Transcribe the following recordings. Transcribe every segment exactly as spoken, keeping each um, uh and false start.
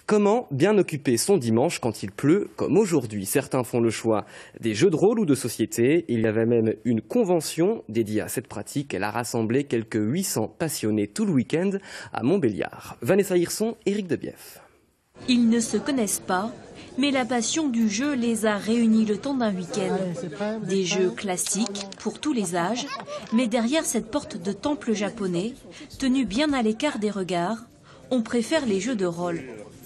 Comment bien occuper son dimanche quand il pleut, comme aujourd'hui? Certains font le choix des jeux de rôle ou de société. Il y avait même une convention dédiée à cette pratique. Elle a rassemblé quelques huit cents passionnés tout le week-end à Montbéliard. Vanessa Hirson, Éric Debief. Ils ne se connaissent pas, mais la passion du jeu les a réunis le temps d'un week-end. Des jeux classiques pour tous les âges, mais derrière cette porte de temple japonais, tenue bien à l'écart des regards, on préfère les jeux de rôle.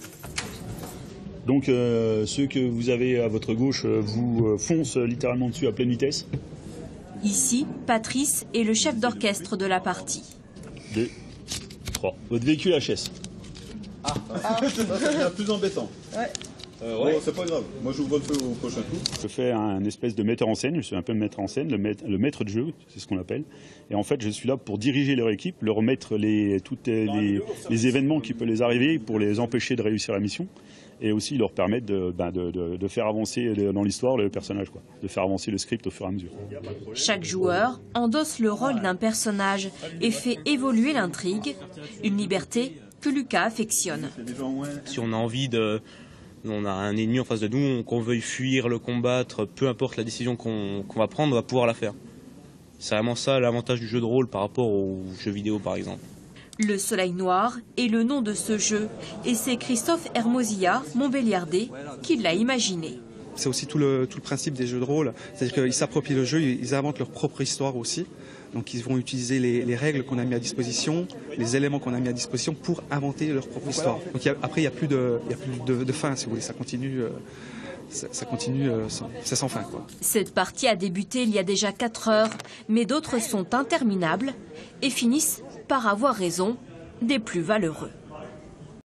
Donc euh, ceux que vous avez à votre gauche euh, vous euh, foncent littéralement dessus à pleine vitesse. Ici, Patrice est le chef d'orchestre de la partie. Deux, trois. Votre véhicule H S. Ah, ah ça devient plus embêtant. Ouais. Euh, ouais. Bon, c'est pas grave. Moi, j'ouvre le feu au prochain coup. Je fais un espèce de metteur en scène. Je suis un peu le metteur en scène, le maître, le maître de jeu, c'est ce qu'on appelle. Et en fait, je suis là pour diriger leur équipe, leur mettre les, toutes les, les événements qui peuvent les arriver pour les empêcher de réussir la mission. Et aussi leur permettre de, ben de, de, de faire avancer dans l'histoire le personnage, quoi. De faire avancer le script au fur et à mesure. Chaque joueur endosse le rôle d'un personnage et fait évoluer l'intrigue, une liberté que Lucas affectionne. Si on a envie de... On a un ennemi en face de nous, qu'on veuille fuir, le combattre, peu importe la décision qu'on qu'on va prendre, on va pouvoir la faire. C'est vraiment ça l'avantage du jeu de rôle par rapport aux jeux vidéo par exemple. Le Soleil Noir est le nom de ce jeu et c'est Christophe Hermosilla, Montbéliardais, qui l'a imaginé. C'est aussi tout le, tout le principe des jeux de rôle, c'est-à-dire qu'ils s'approprient le jeu, ils inventent leur propre histoire aussi. Donc ils vont utiliser les, les règles qu'on a mis à disposition, les éléments qu'on a mis à disposition pour inventer leur propre histoire. Donc il y a, après il n'y a plus, de, il y a plus de, de fin si vous voulez, ça continue, euh, ça, ça continue, euh, c'est sans fin, quoi. Cette partie a débuté il y a déjà quatre heures, mais d'autres sont interminables et finissent par avoir raison des plus valeureux.